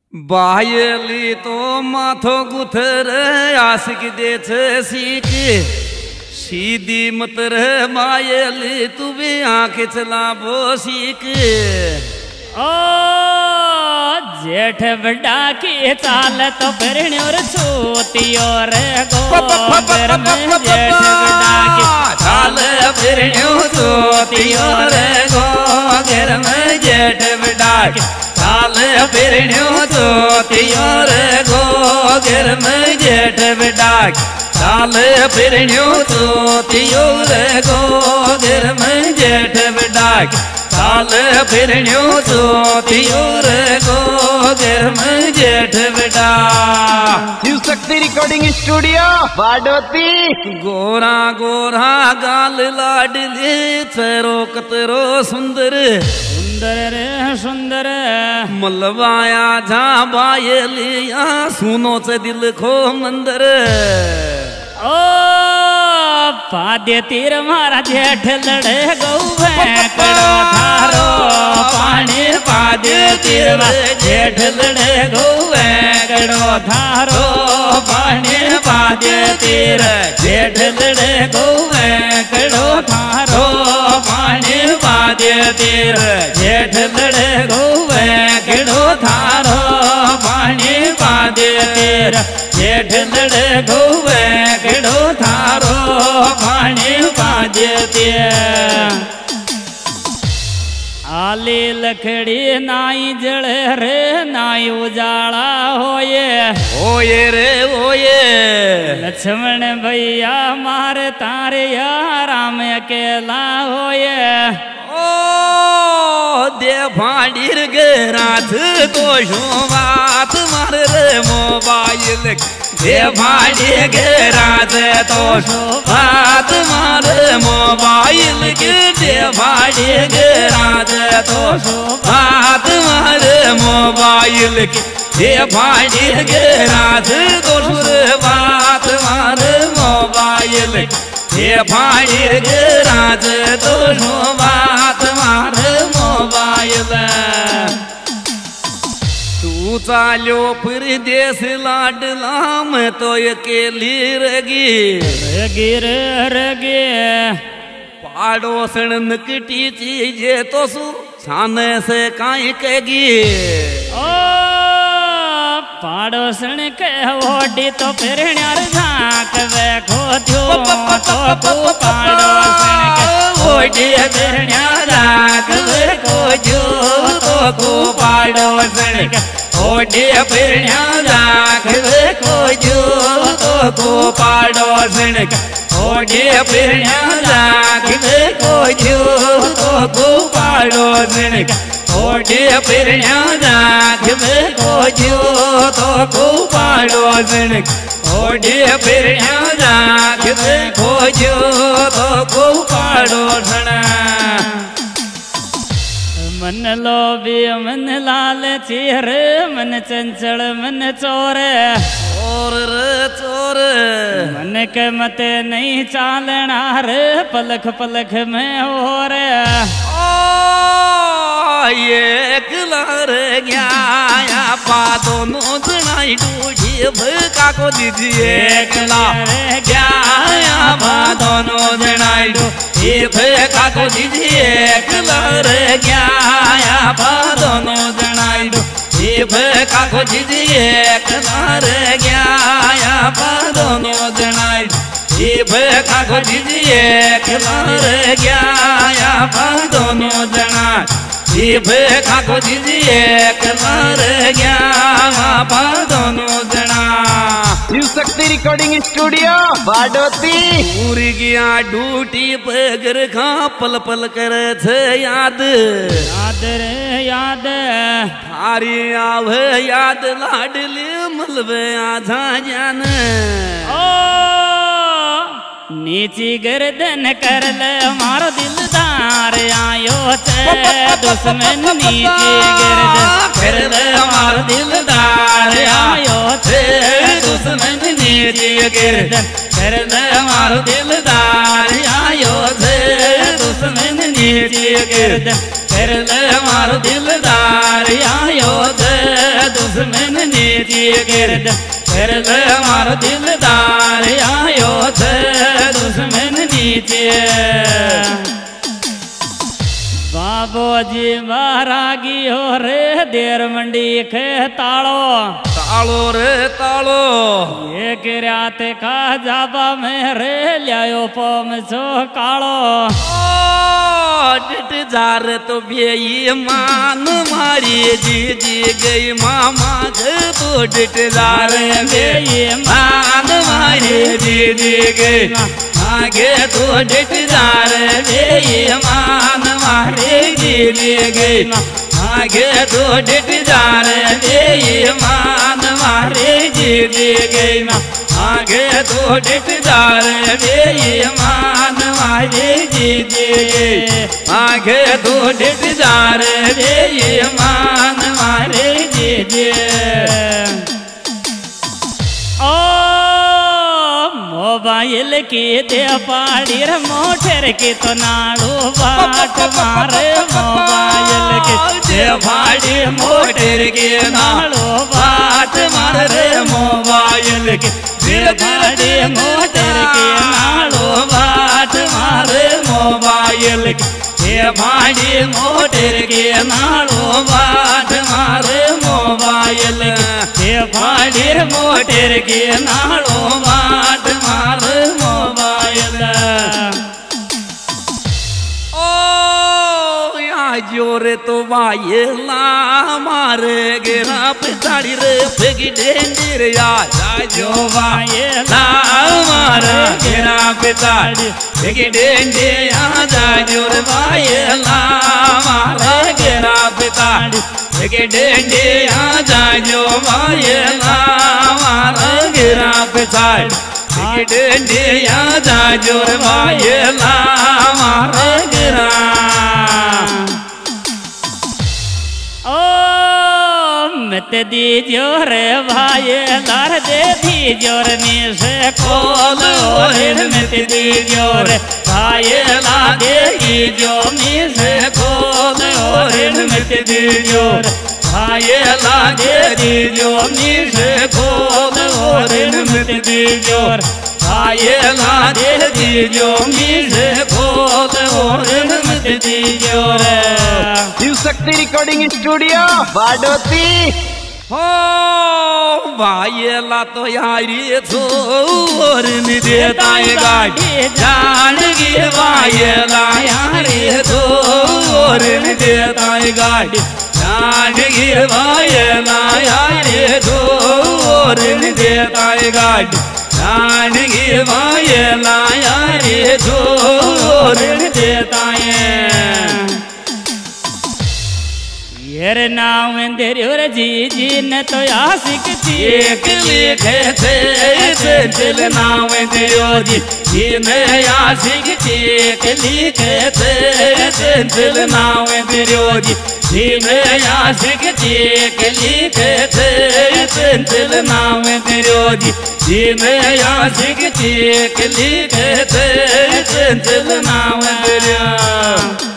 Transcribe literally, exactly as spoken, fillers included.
बायली तो माथो गुथर आशिक दे सीख सीधी मतर बायली तू भी आंख चला बो सीख। ओ जेठ बड़ा की चाल तो फिर छोती और गोबर में जेठ बड़ा की चाल फिर छोती और गोबर में जेठ बड़ा की चाल फिर छोती और गोबर में जेठ बड़ा की चाल फिर छोती और गोबर में जेठ बड़ा की चाल फिर छोती और गोबर में जेठ बड़ा। Shiv Shakti recording studio बाडोती। गोरा गोरा गाल लाडली चेहरो कतरो सुंदर सुंदर रे सुंदर मलवाया जा बायलिया सुनो से दिल खो मंदर। ओ पादे तीर मारा जेठ लड़े गौवे कड़ो थारो पानी पादे तीर जेठ लड़े गौवे कड़ो थारो पानी पादे तीर जेठ लड़े गौवे कड़ो थारो पानी पादे तीर जेठ लड़े गौवे कड़ो थारो पानी पादे तीर जेठ लड़े गौवे कड़ो थारो पानी पादे तीर। आली लकड़ी नाई जड़े रे नाई उजाला होए होए रे होए लक्ष्मण भैया मारे तारे या राम अकेला होए। ओ दे भाड़ीर गे रात तो शो बात मार रे मोबाइल दे भाड़ी गे रात तो शो बात मार मोबाइल के दे भाड़ी गे रात तो शो बात मार मोबाइल के दे भाड़ी गे रात तो शो बात मार मोबाइल ये भाड़ी गे रात तो शो बात मार मोबाइल। तू चालो परदेस लाडला मैं तो अकेली रगी रगी रे रगी पाड़ोसन नकटी चीजे तो सु छाने से काई कगी। ओ पाड़ोसन के ओडी तो फिर झांक वे खोद्यो तो को पाड़ोसन के ओडी फिर झांक वे खोद्यो तो को पाड़ोसन के ओडी फिर झांक वे खोद्यो तो को पाड़ोसन के ओडी फिर झांक वे खोद्यो तो को पाड़ोसन के ओडी फिर झांक वे खोद्यो तो को पाड़ोसन ओडी फिर झांक वे खोद्यो तो को पाड़ोसन। मन लोभी मन लाल चेहर मन चंचल मन चोर चोर रे चोर मन के मते नहीं चालना रे पलख पलख में हो रे। ये कलर गया पा दोनों जनाई डूझी भका को दीजिए कला गया पा दोनों जनाई डूझी भका को दीजिए कलर गया पा दोनों जनाई डूझी भका को दीजिए कलर गया पा दोनों जनाई डूझी भका को दीजिए कलर गया पा दोनों जनाई जीभ खाको दीजिए कलर गया पा दोनों जना। Shiv Shakti recording studio बाडोती। पूरी गया ड्यूटी पगर खा पल पल कर थे याद याद रे याद थारी आव याद लाडली मलबे आजा जान। ओ नीची गर्दन कर ले मारो दिलदार आयो चे दुश्मन नीची गर्दन कर ले मारो दिलदार आयो चे दुश्मन नीची गर्दन कर ले मारो दिलदार आयो चे दुश्मन नीची गर्दन कर ले मारो दिलदार आयो चे दुश्मन नीचे गिरद गिरद मारो दिलदार आयो थे दुश्मन नीचे बाबूजी महारागी हो रे देर मंडी खे तालो तालो रे तालो ये गिरात का जाबा में रे लियायो पोम सो कालो डिट जार तो बेई मान मारी जी जी गई मामा तो डिट जार बेई मान मारी जी जी गई आगे तो डिट जार बेई मान मारी जी जी गई आगे तो डिट जार बेई मान मारी जी जी गई आगे तो डिट जार बेई मान मारी जी जी गई आगे तो डिट जार बेई मान मारी जी जी ओ मोबाइल की दे पाड़ी रे मोटर की तो नाड़ू बाट मारे मोबाइल की दे पाड़ी मोटर की नाड़ू बाट मारे मोबाइल की दे पाड़ी मोटर की नाड़ू बाट मारे मोबाइल की दे पाड़ी मोटर की नाड़ू बाट मारे मोबाइल की दे पाड़ी मोटर की नाड़ू बाट मारे मोबाइल ओ यहाँ जोरे तो वायला मारे गिरा पिछाड़ी रे फेंकी डेंडीर यार जो वायला मारे गिरा पिछाड़ी फेंकी डेंडी आजा जोर वायला मारे गिरा पिछाड़ी फेंकी डेंडी आजा जो वायला मारे गिरा पिछाड़ी फेंकी डेंडी आजा जोर वायला मारे गिरा मत दीजो रे भाई लार दे दीजो रे से खोल और मत दीजो रे भाई ला दे दीजो से खोल और मत दीजो रे भाई ला दे दीजो से खोल और मत दीजो रे भाई ला दे दीजो से खोल और मत दीजो रे शिव शक्ति रिकॉर्डिंग स्टूडियो बाडोती हो वायला तो यारी छोर देता गाड़ी जान गे वायला यारी छोर देता गाड़ी जान गे वायला यारी छोर देता गाड़ी जान गे वायला यारी छोर देता येरे नाम तेरे जी जी ने तो आशिक एक लिखे थे दिल नाम तेरो जी जी ने आशिक एक लिखे थे दिल नाम तेरो जी जी ने आशिक एक लिखे थे दिल नाम तेरो जी जी ने आशिक एक लिखे थे दिल नाम तेरो